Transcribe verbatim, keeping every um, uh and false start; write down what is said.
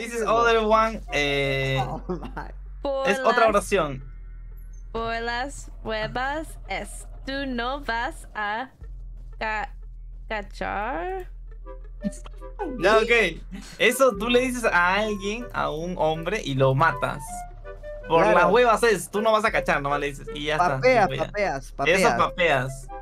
this is other one. Eh, Oh, my. Por es otra las- oración. Por las huevas es. Tú no vas a ca cachar. Ya, ok. Eso tú le dices a alguien, a un hombre, y lo matas. Por Claro. las huevas es, tú no vas a cachar, nomás le dices. Y ya Papeas, está. tipo, ya. papeas, papeas. Eso papeas.